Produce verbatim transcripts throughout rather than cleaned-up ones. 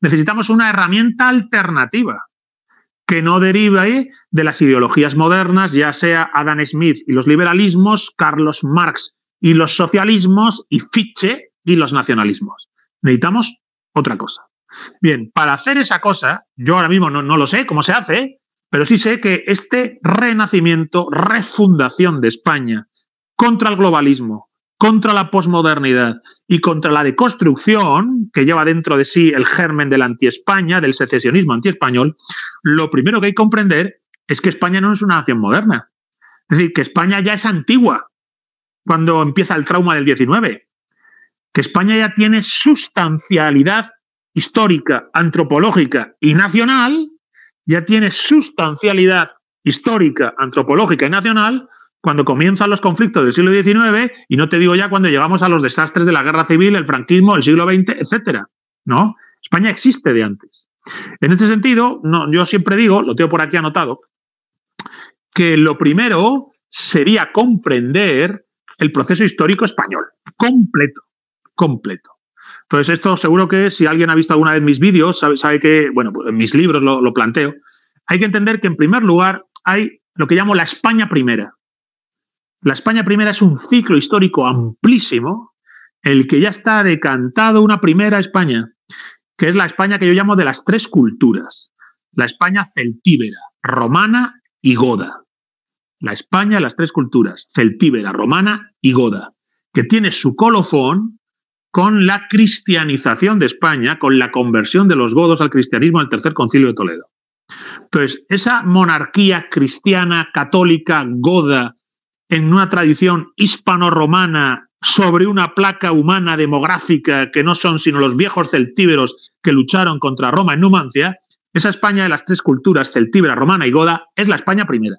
Necesitamos una herramienta alternativa que no derive de las ideologías modernas, ya sea Adam Smith y los liberalismos, Carlos Marx y los socialismos, y Fichte y los nacionalismos. Necesitamos otra cosa. Bien, para hacer esa cosa, yo ahora mismo no, no lo sé cómo se hace, pero sí sé que este renacimiento, refundación de España contra el globalismo, contra la posmodernidad y contra la deconstrucción, que lleva dentro de sí el germen del anti-España, del secesionismo anti-español, lo primero que hay que comprender es que España no es una nación moderna. Es decir, que España ya es antigua cuando empieza el trauma del diecinueve, que España ya tiene sustancialidad histórica, antropológica y nacional, ya tiene sustancialidad histórica, antropológica y nacional cuando comienzan los conflictos del siglo diecinueve, y no te digo ya cuando llegamos a los desastres de la guerra civil, el franquismo, el siglo veinte, etcétera. ¿No? España existe de antes. En este sentido, no, yo siempre digo, lo tengo por aquí anotado, que lo primero sería comprender el proceso histórico español, completo, completo. Entonces, esto seguro que si alguien ha visto alguna vez mis vídeos, sabe, sabe que, bueno, pues en mis libros lo, lo planteo. Hay que entender que, en primer lugar, hay lo que llamo la España primera. La España primera es un ciclo histórico amplísimo, el que ya está decantado una primera España, que es la España que yo llamo de las tres culturas. La España celtíbera, romana y goda. La España de las tres culturas, celtíbera, romana y goda, que tiene su colofón con la cristianización de España, con la conversión de los godos al cristianismo al Tercer Concilio de Toledo. Entonces, esa monarquía cristiana, católica, goda, en una tradición hispano-romana, sobre una placa humana demográfica que no son sino los viejos celtíberos que lucharon contra Roma en Numancia, esa España de las tres culturas, celtíbera, romana y goda, es la España primera.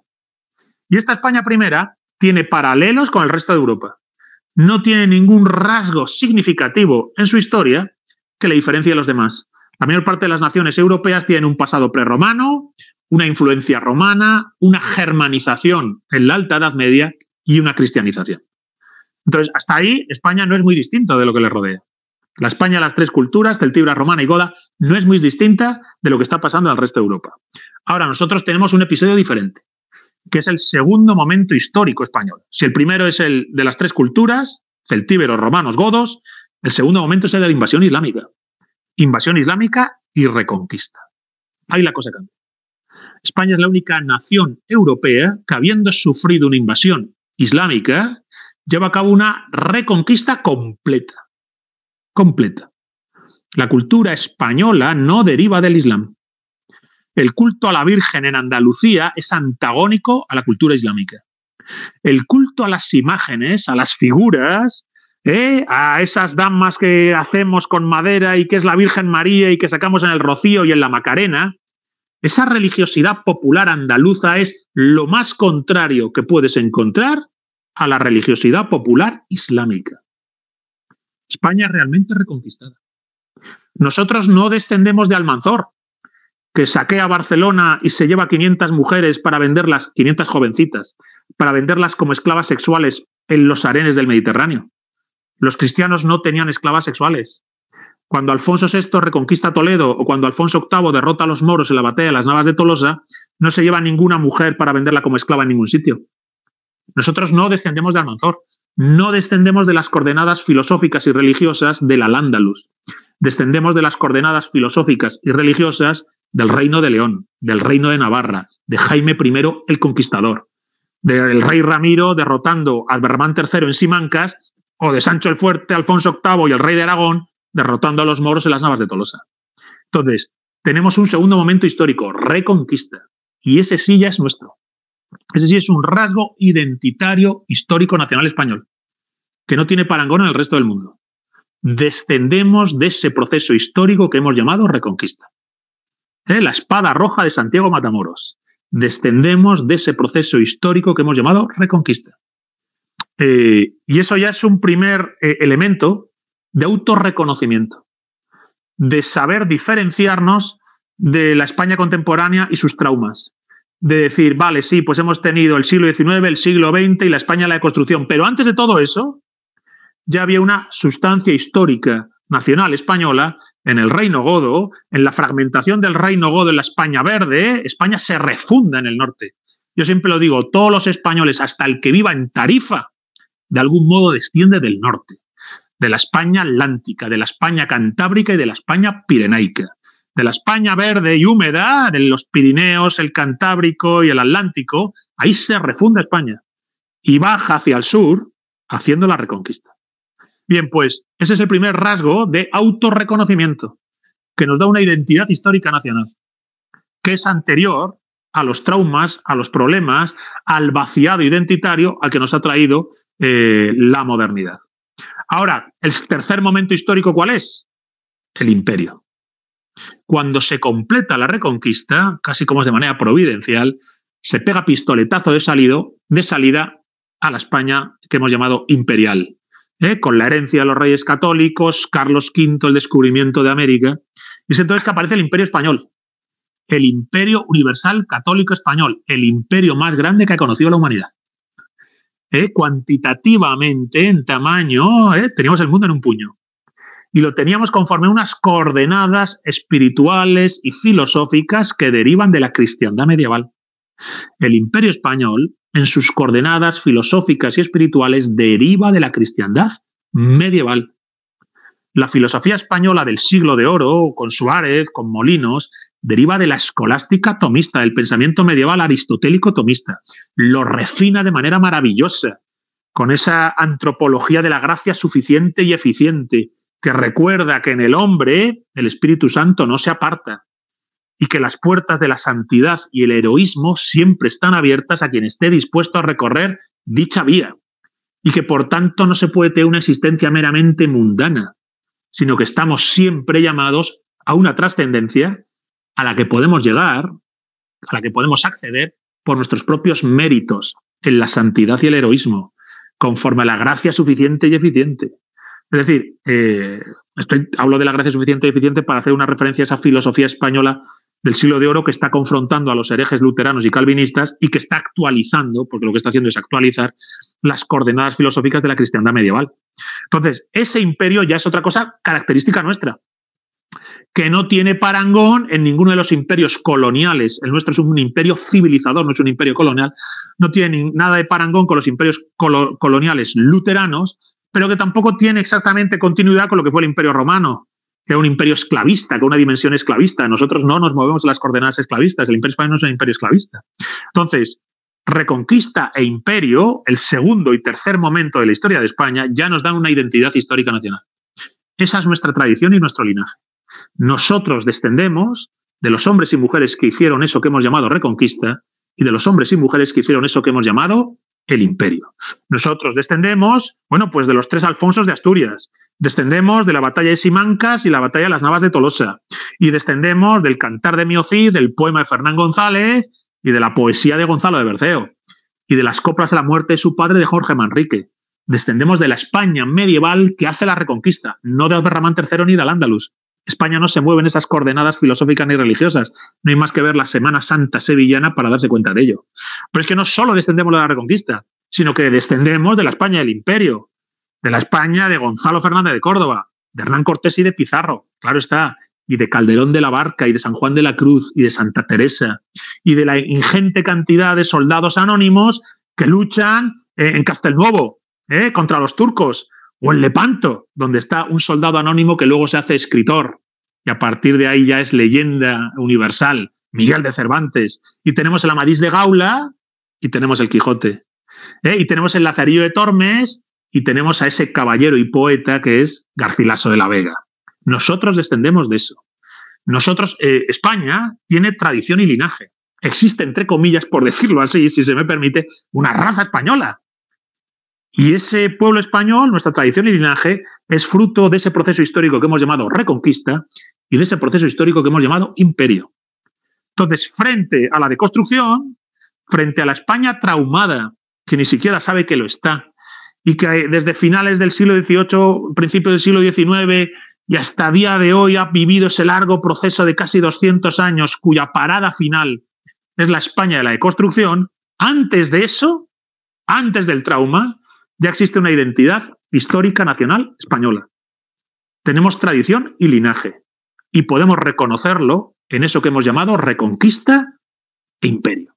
Y esta España primera tiene paralelos con el resto de Europa. No tiene ningún rasgo significativo en su historia que le diferencie de los demás. La mayor parte de las naciones europeas tienen un pasado prerromano, una influencia romana, una germanización en la Alta Edad Media y una cristianización. Entonces, hasta ahí España no es muy distinta de lo que le rodea. La España de las tres culturas, celtíbera, romana y goda, no es muy distinta de lo que está pasando al resto de Europa. Ahora, nosotros tenemos un episodio diferente, que es el segundo momento histórico español. Si el primero es el de las tres culturas, celtíberos, romanos, godos, el segundo momento es el de la invasión islámica. Invasión islámica y reconquista. Ahí la cosa cambia. España es la única nación europea que, habiendo sufrido una invasión islámica, lleva a cabo una reconquista completa. Completa. La cultura española no deriva del Islam. El culto a la Virgen en Andalucía es antagónico a la cultura islámica. El culto a las imágenes, a las figuras, ¿eh? a esas damas que hacemos con madera y que es la Virgen María y que sacamos en el Rocío y en la Macarena, esa religiosidad popular andaluza es lo más contrario que puedes encontrar a la religiosidad popular islámica. España es realmente reconquistada. Nosotros no descendemos de Almanzor, que saquea Barcelona y se lleva quinientas mujeres para venderlas, quinientas jovencitas, para venderlas como esclavas sexuales en los harenes del Mediterráneo. Los cristianos no tenían esclavas sexuales. Cuando Alfonso sexto reconquista Toledo o cuando Alfonso octavo derrota a los moros en la batalla de las Navas de Tolosa, no se lleva ninguna mujer para venderla como esclava en ningún sitio. Nosotros no descendemos de Almanzor, no descendemos de las coordenadas filosóficas y religiosas del Al-Ándalus. Descendemos de las coordenadas filosóficas y religiosas del Reino de León, del Reino de Navarra, de Jaime primero el Conquistador, del rey Ramiro derrotando a Albermán tercero en Simancas, o de Sancho el Fuerte, Alfonso octavo y el rey de Aragón derrotando a los moros en las Navas de Tolosa. Entonces, tenemos un segundo momento histórico, reconquista, y ese sí ya es nuestro. Ese sí es un rasgo identitario histórico nacional español, que no tiene parangón en el resto del mundo. Descendemos de ese proceso histórico que hemos llamado reconquista. ¿Eh? La espada roja de Santiago Matamoros. Descendemos de ese proceso histórico que hemos llamado reconquista. Eh, y eso ya es un primer eh, elemento de autorreconocimiento, de saber diferenciarnos de la España contemporánea y sus traumas. De decir, vale, sí, pues hemos tenido el siglo diecinueve, el siglo veinte y la España de la deconstrucción, pero antes de todo eso ya había una sustancia histórica nacional española en el reino godo, en la fragmentación del reino godo en la España verde, España se refunda en el norte. Yo siempre lo digo, todos los españoles, hasta el que viva en Tarifa, de algún modo desciende del norte, de la España atlántica, de la España cantábrica y de la España pirenaica. De la España verde y húmeda, de los Pirineos, el Cantábrico y el Atlántico, ahí se refunda España y baja hacia el sur haciendo la reconquista. Bien, pues ese es el primer rasgo de autorreconocimiento que nos da una identidad histórica nacional, que es anterior a los traumas, a los problemas, al vaciado identitario al que nos ha traído eh, la modernidad. Ahora, el tercer momento histórico, ¿cuál es? El imperio. Cuando se completa la reconquista, casi como de manera providencial, se pega pistoletazo de, salido, de salida a la España que hemos llamado imperial, ¿eh? Con la herencia de los reyes católicos, Carlos quinto, el descubrimiento de América, y es entonces que aparece el imperio español, el imperio universal católico español, el imperio más grande que ha conocido la humanidad. ¿Eh? Cuantitativamente, en tamaño, ¿eh? teníamos el mundo en un puño. Y lo teníamos conforme a unas coordenadas espirituales y filosóficas que derivan de la cristiandad medieval. El imperio español, en sus coordenadas filosóficas y espirituales, deriva de la cristiandad medieval. La filosofía española del siglo de oro, con Suárez, con Molinos, deriva de la escolástica tomista, del pensamiento medieval aristotélico tomista. Lo refina de manera maravillosa, con esa antropología de la gracia suficiente y eficiente, que recuerda que en el hombre el Espíritu Santo no se aparta y que las puertas de la santidad y el heroísmo siempre están abiertas a quien esté dispuesto a recorrer dicha vía y que por tanto no se puede tener una existencia meramente mundana, sino que estamos siempre llamados a una trascendencia a la que podemos llegar, a la que podemos acceder por nuestros propios méritos en la santidad y el heroísmo, conforme a la gracia suficiente y eficiente. Es decir, eh, estoy, hablo de la gracia suficiente y eficiente para hacer una referencia a esa filosofía española del siglo de oro que está confrontando a los herejes luteranos y calvinistas y que está actualizando, porque lo que está haciendo es actualizar las coordenadas filosóficas de la cristiandad medieval. Entonces, ese imperio ya es otra cosa característica nuestra, que no tiene parangón en ninguno de los imperios coloniales. El nuestro es un imperio civilizador, no es un imperio colonial. No tiene nada de parangón con los imperios colo coloniales luteranos, pero que tampoco tiene exactamente continuidad con lo que fue el Imperio Romano, que era un imperio esclavista, con una dimensión esclavista. Nosotros no nos movemos en las coordenadas esclavistas, el Imperio Español no es un imperio esclavista. Entonces, reconquista e imperio, el segundo y tercer momento de la historia de España, ya nos dan una identidad histórica nacional. Esa es nuestra tradición y nuestro linaje. Nosotros descendemos de los hombres y mujeres que hicieron eso que hemos llamado reconquista y de los hombres y mujeres que hicieron eso que hemos llamado el imperio. Nosotros descendemos, bueno, pues de los tres Alfonsos de Asturias, descendemos de la batalla de Simancas y la batalla de las Navas de Tolosa, y descendemos del Cantar de Mio Cid, del poema de Fernán González y de la poesía de Gonzalo de Berceo, y de las coplas a la muerte de su padre de Jorge Manrique. Descendemos de la España medieval que hace la reconquista, no de Abderramán tercero ni de Al-Ándalus. España no se mueve en esas coordenadas filosóficas ni religiosas. No hay más que ver la Semana Santa sevillana para darse cuenta de ello. Pero es que no solo descendemos de la Reconquista, sino que descendemos de la España del Imperio, de la España de Gonzalo Fernández de Córdoba, de Hernán Cortés y de Pizarro, claro está, y de Calderón de la Barca y de San Juan de la Cruz y de Santa Teresa, y de la ingente cantidad de soldados anónimos que luchan eh, en Castelnuovo eh, contra los turcos, o en Lepanto, donde está un soldado anónimo que luego se hace escritor y a partir de ahí ya es leyenda universal, Miguel de Cervantes. Y tenemos el Amadís de Gaula y tenemos el Quijote. ¿eh? Y tenemos el Lazarillo de Tormes y tenemos a ese caballero y poeta que es Garcilaso de la Vega. Nosotros descendemos de eso. Nosotros, eh, España tiene tradición y linaje. Existe, entre comillas, por decirlo así, si se me permite, una raza española. Y ese pueblo español, nuestra tradición y linaje, es fruto de ese proceso histórico que hemos llamado reconquista y de ese proceso histórico que hemos llamado imperio. Entonces, frente a la deconstrucción, frente a la España traumada, que ni siquiera sabe que lo está, y que desde finales del siglo dieciocho, principios del siglo diecinueve y hasta día de hoy ha vivido ese largo proceso de casi doscientos años, cuya parada final es la España de la deconstrucción, antes de eso, antes del trauma, ya existe una identidad histórica nacional española. Tenemos tradición y linaje. y podemos reconocerlo en eso que hemos llamado reconquista e imperio.